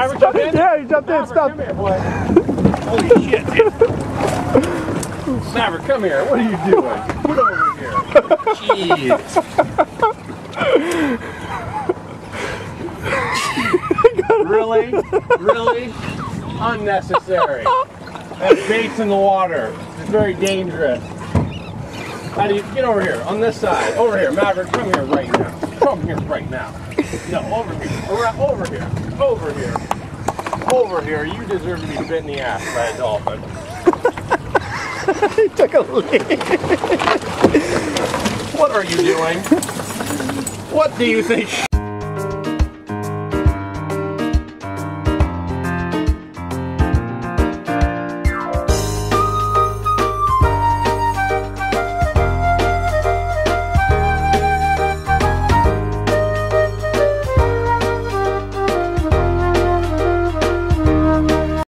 Maverick jump in? Yeah, he jumped in. Stop. Come here, boy. Holy shit, dude. Maverick, come here. What are you doing? Get over here. Jeez. Really? Really? Unnecessary. That's bait's in the water. It's very dangerous. How do you get over here? On this side. Over here. Maverick, come here right now. Come here right now. No, over here. Over here. Over here. Over here. You deserve to be bit in the ass by a dolphin. He took a lead. What are you doing? What do you think